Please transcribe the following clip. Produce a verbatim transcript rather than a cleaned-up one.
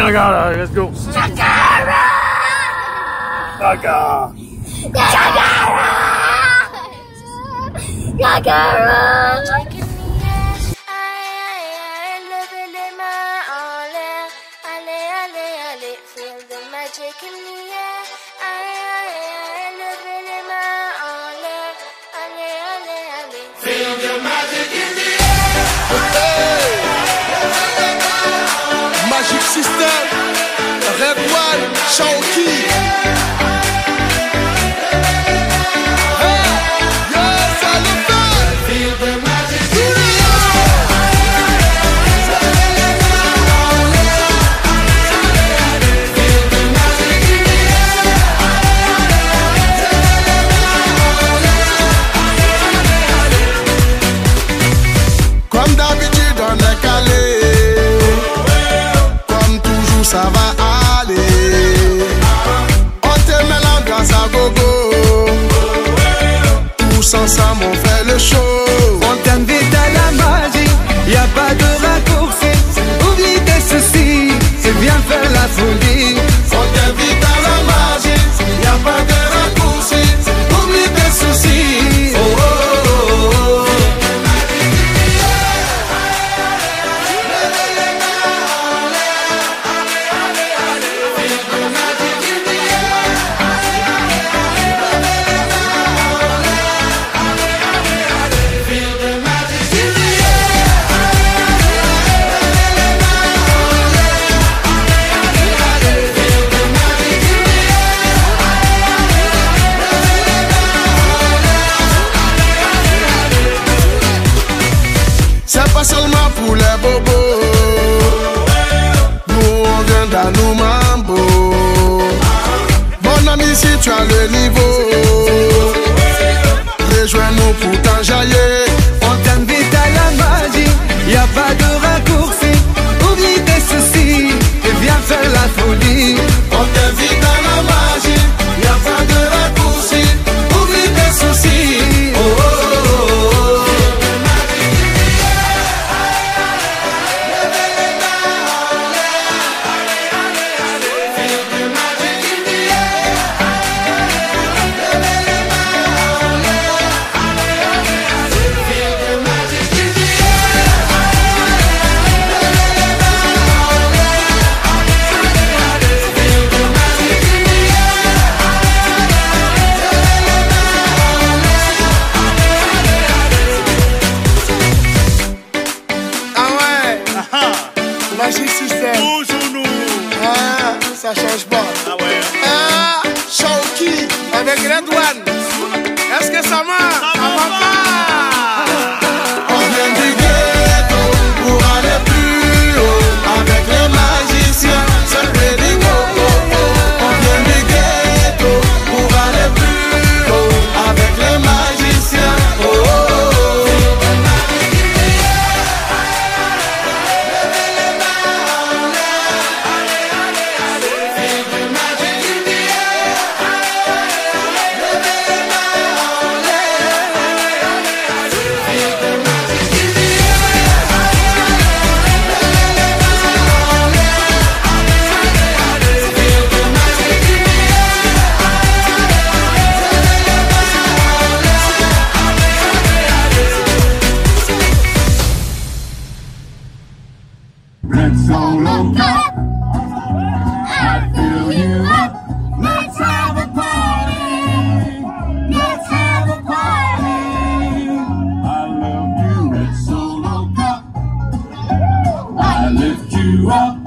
Shakara, let's go. Shakara! Shakara! Shakara! Shakara! Feel the magic in the air. Aye, aye, aye, levez les mains en l'air. Allez, allez, allez. Feel the magic in the air. Magic System, Red One, Shaoki. Comme d'habitude on est calé, comme toujours ça va aller. On te met l'ambiance à gogo, tous ensemble on fait le show. On t'invite à la magie, y a pas de raccourci. Oublie tes soucis, c'est bien faire la folie. On t'invite à la magie, y a pas de raccourci. Oublie tes soucis. Oh, oh, oh, oh. C'est pas seulement pour les bobos, nous on vient dans nos mambo. Mon ami, si tu as le niveau, rejoins-nous pour t'enjailler. On t'invite à la magie, y a pas de raccourci. Oublie tes soucis, et viens faire la folie. On t'invite à la magie, y a pas de raccourci. Oublie tes soucis. Oh, oh, oh, oh. Magic System. Toujours nous. Ah, ça change pas. Ah ouais. Ah, Shaoki avec Red One. Est-ce que ça marche? Ça va pas. On vient du ghetto pour aller plus haut avec les magiciens. C'est Ready Go. On vient du ghetto pour aller plus haut avec les magiciens. Oh, oh, oh. Red Solo Cup. I fill you up. Let's have a party. Let's have a party. I love you, Red Solo Cup. I lift you up.